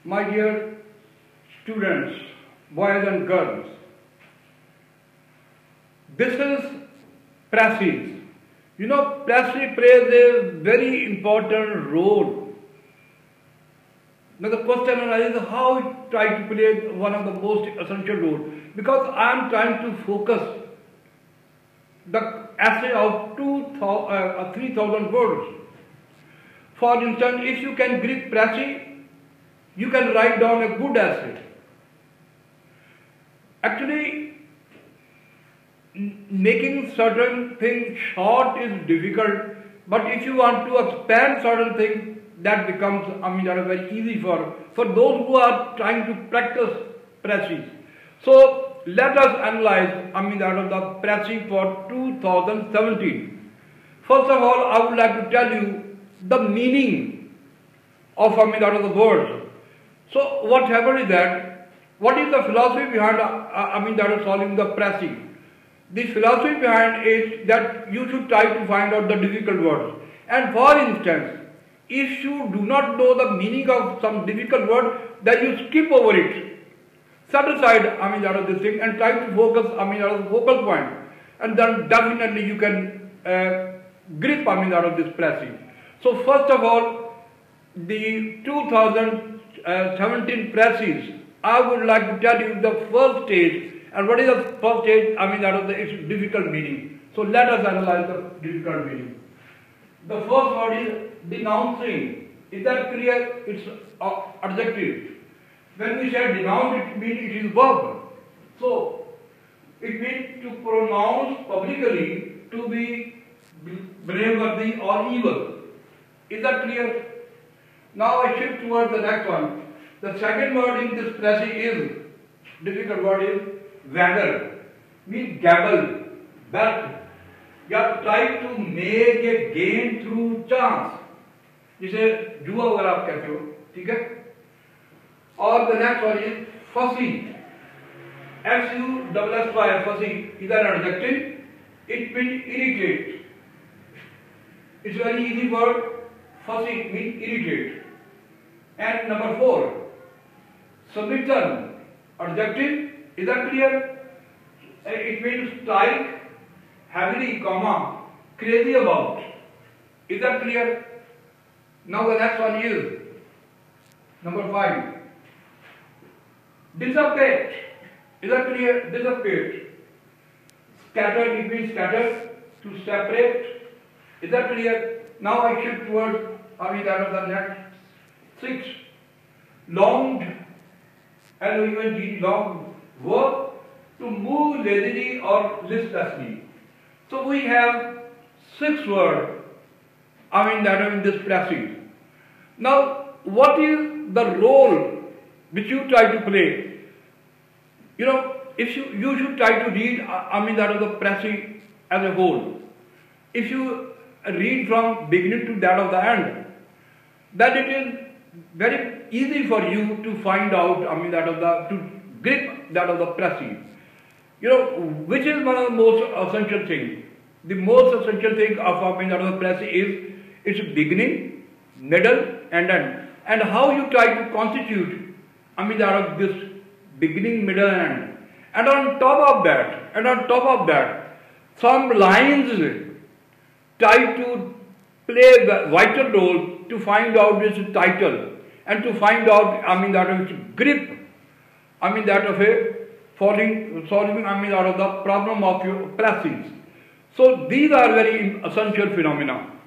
My dear students, boys and girls, this is Precis. You know, Precis plays a very important role. Now the question arises how it try to play one of the most essential roles. Because I am trying to focus the essay of 3,000 words. For instance, if you can grip Precis, you can write down a good essay. Actually, making certain things short is difficult, but if you want to expand certain things, that becomes, very easy for those who are trying to practice Precis. So let us analyze, the Precis for 2017. First of all, I would like to tell you the meaning of, the words. So what happened is that, what is the philosophy behind, solving the Precis? The philosophy behind is that you should try to find out the difficult words. And for instance, if you do not know the meaning of some difficult word, then you skip over it. Set aside, this thing and try to focus, the focal point. And then definitely you can grip, this Precis. So first of all, the 2017 Precis, I would like to tell you the first stage. And what is the first stage? Its difficult meaning. So let us analyze the difficult meaning. The first word is denouncing. Is that clear? It's adjective. When we say denounce, it means it is verb. So it means to pronounce publicly, to be blameworthy or evil. Is that clear? Now I shift towards the next one. The second word in this Precis is, difficult word is waggle. Means gabble, bet. You have tried to make a gain through chance. जिसे जुआ वगैरह आप कहते हो, ठीक है? और the next one is fussy. F-U-S-S-Y, fussy is an adjective. It means irritate. It's a very easy word. Fussy means irritate. And number 4, submittal, adjective. Is that clear? It means strike, heavily, comma, crazy about. Is that clear? Now the next one is number 5. Dissipate. Is that clear? Dissipate. Scatter, it means scatter, to separate. Is that clear? Now I shift towards the next 6. Longed, L-O-U-N-G, long, work, to move lazily or listlessly. So we have 6 words, in this Precis. Now, what is the role which you try to play? You know, if you should try to read, the Precis as a whole. If you read from beginning to that of the end, then it is very easy for you to find out, to grip that of the Precis. You know, which is one of the most essential things. The most essential thing of the Precis is its beginning, middle, and end. And how you try to constitute, this beginning, middle, and end. And on top of that, some lines try to play the vital role to find out its title and to find out, that of its grip, that of a solving, the problem of your Precis. So these are very essential phenomena.